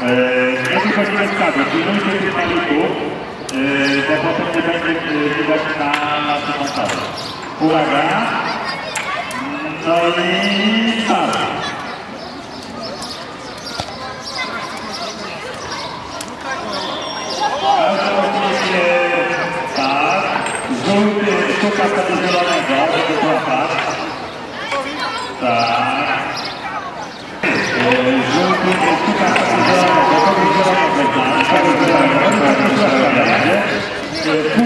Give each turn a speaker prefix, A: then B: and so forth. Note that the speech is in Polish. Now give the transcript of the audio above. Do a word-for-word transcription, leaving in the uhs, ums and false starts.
A: Jeśli chodzi o skazę, pilnujcie tych malików, bo potem nie będzie widać na naszym montażu. Uwaga! No i start! Oczywiście tak, żółty szuka tego zielonego, żeby złapać. Tak. Żółty szuka tego zielonego, kogoś zielonego, kogoś zielonego, kogoś zielonego.